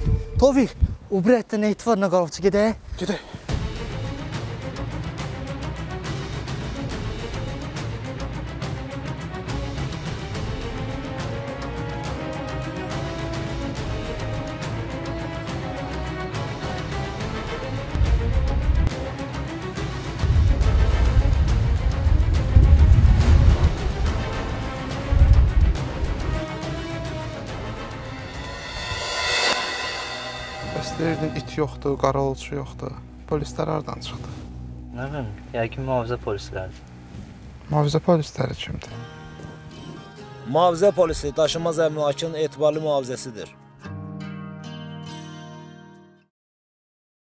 Tofiq, o bir hətdən etibarına qalıqçı gedək. Gedək. Deyirdin, it yoxdur, qara olçu yoxdur. Polislər haradan çıxdı? Nə bilim, yəqin mühafizə polisləridir. Mühafizə polisləri kimdir? Mühafizə polisi daşınmaz əmlakın etibarlı mühafizəsidir.